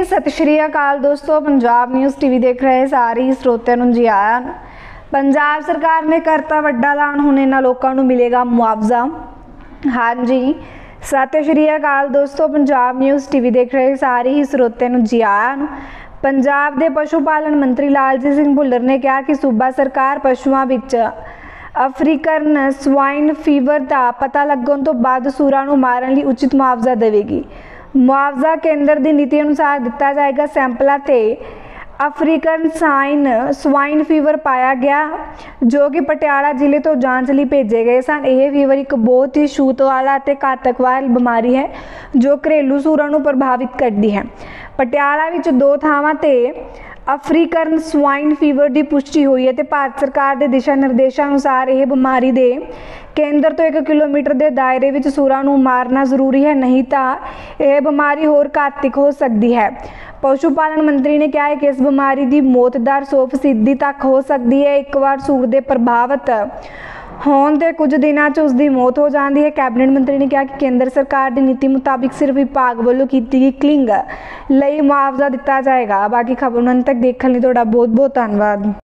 सत श्री अकाल दोस्तों, पंजाब न्यूज़ टीवी देख रहे सारे ਸਰੋਤਿਆਂ ਨੂੰ जी आया। पंजाब सरकार ने करता वड्डा ऐलान, हुण इन्हां लोकां नूं मिलेगा मुआवजा। हाँ जी, सत श्री अकाल दोस्तों, पंजाब न्यूज़ टीवी देख रहे सारे ही ਸਰੋਤਿਆਂ ਨੂੰ जी आया। पंजाब के पशु पालन मंत्री लालजीत सिंह भुल्लर ने कहा कि सूबा सरकार पशुओं विच अफ्रीकन स्वाइन फीवर का पता लगन तो बाद सूरां नूं मारन लई उचित मुआवजा देवेगी। मुआवजा केंद्र की नीति अनुसार दिता जाएगा। सैंपलों से अफ्रीकन स्वाइन फीवर पाया गया जो कि पटियाला जिले तो जांच लिए भेजे गए सन। यह फीवर एक बहुत ही छूत वाला ते घातक वाली बीमारी है जो घरेलू सूरां नूं प्रभावित करती है। पटियाला विच 2 थावां ते अफ्रीकन स्वाइन फीवर की पुष्टि हुई है। तो भारत सरकार के दिशा निर्देशों अनुसार यह बीमारी के केंद्र तो 1 किलोमीटर के दायरे में सूरां नूं मारना जरूरी है, नहीं तो यह बीमारी होर घातक हो सकती है। पशु पालन मंत्री ने कहा है कि इस बीमारी की मौत दर 100% तक हो सकती है। एक बार सूर के प्रभावित होने के कुछ दिनों च उसकी मौत हो जाती है। कैबिनेट मंत्री ने कहा कि केंद्र सरकार की नीति मुताबिक सिर्फ विभाग वालों की गई क्लिंग लई मुआवजा दिता जाएगा। बाकी खबर अंत तक देखने लिए तुहाडा बहुत बहुत धन्यवाद।